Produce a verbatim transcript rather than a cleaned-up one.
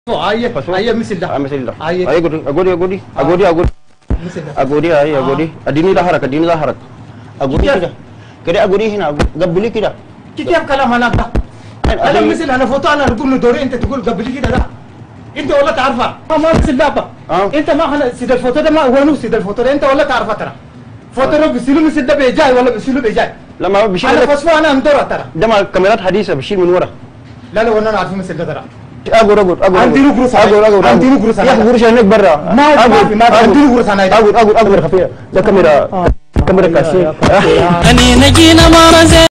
Aye, aye مثل ده. مثل ده. aye. aye أقولي أقولي أقولي أقولي أقولي مثل ده. أقولي aye أقولي أديني لا حركة أديني لا حركة أقولي كده كده أقولي هنا قبلي كده كيف كلام أنا ده؟ أنا مثل أنا فوتو أنا أقول له دوري أنت تقول قبلي كده ده. أنت ولا تعرفه؟ ما ما مثل ده بقى. أنت ما خل سيد الفوتو ده ما هو نو سيد الفوتو ده أنت ولا تعرفه ترى. فوتو ده بيصيروا مثل ده بيجاي ولا بيصيروا بيجاي. لما بشيل أنا فسوا أنا أندورة ترى. ده ما كاميرات حديثة بشيل من ورا. لا لا وانا عارف مثل ده ترى. أقول أقول أقول عندي له قروش أقول أقول عندي له قروش يا أخي قروش هناك برا ما في ما في عندي له قروش أنا أقول أقول أقول خفيفة ده كاميرا كاميرا كاسية أني نجينا ما